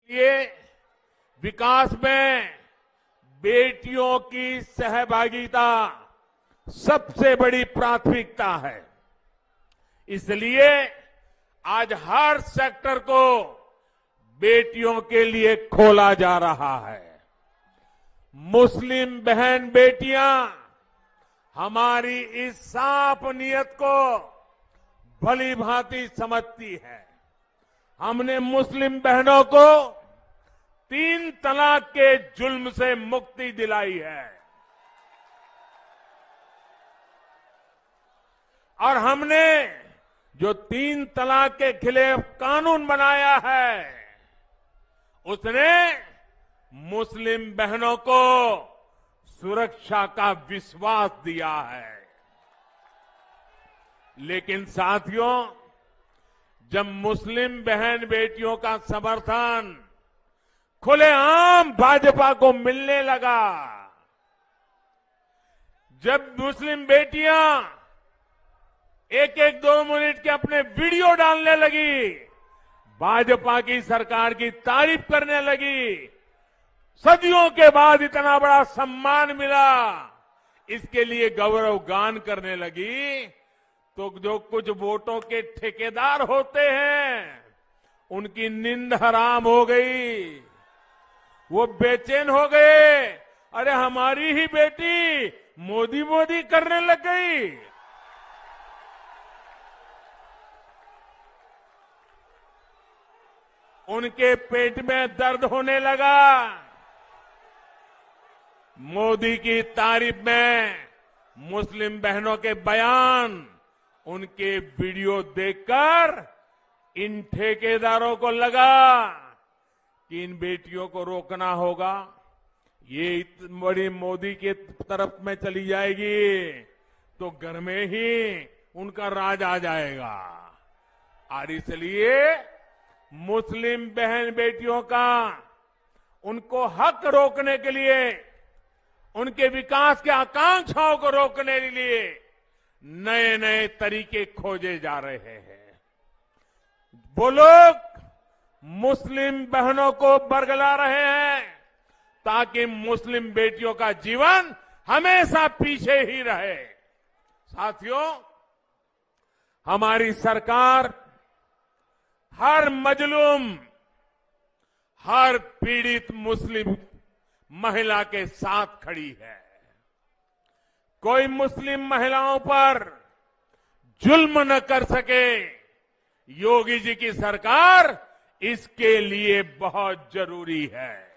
ये विकास में बेटियों की सहभागिता सबसे बड़ी प्राथमिकता है। इसलिए आज हर सेक्टर को बेटियों के लिए खोला जा रहा है। मुस्लिम बहन बेटियां हमारी इस साफ नीयत को भली भांति समझती है। हमने मुस्लिम बहनों को 3 तलाक के जुल्म से मुक्ति दिलाई है और हमने जो 3 तलाक के खिलाफ कानून बनाया है उसने मुस्लिम बहनों को सुरक्षा का विश्वास दिया है। लेकिन साथियों, जब मुस्लिम बहन बेटियों का समर्थन खुलेआम भाजपा को मिलने लगा, जब मुस्लिम बेटियां एक 2 मिनट के अपने वीडियो डालने लगी, भाजपा की सरकार की तारीफ करने लगी, सदियों के बाद इतना बड़ा सम्मान मिला, इसके लिए गौरव गान करने लगी, तो जो कुछ वोटों के ठेकेदार होते हैं उनकी नींद हराम हो गई। वो बेचैन हो गए। अरे हमारी ही बेटी मोदी मोदी करने लग गई। उनके पेट में दर्द होने लगा। मोदी की तारीफ में मुस्लिम बहनों के बयान, उनके वीडियो देखकर इन ठेकेदारों को लगा कि इन बेटियों को रोकना होगा। ये इतनी बड़ी मोदी के तरफ में चली जाएगी तो घर में ही उनका राज आ जाएगा। और इसलिए मुस्लिम बहन बेटियों का उनको हक रोकने के लिए, उनके विकास के आकांक्षाओं को रोकने के लिए नए नए तरीके खोजे जा रहे हैं। वो लोग मुस्लिम बहनों को बरगला रहे हैं ताकि मुस्लिम बेटियों का जीवन हमेशा पीछे ही रहे। साथियों, हमारी सरकार हर मजलूम, हर पीड़ित मुस्लिम महिला के साथ खड़ी है। कोई मुस्लिम महिलाओं पर जुल्म न कर सके, योगी जी की सरकार इसके लिए बहुत जरूरी है।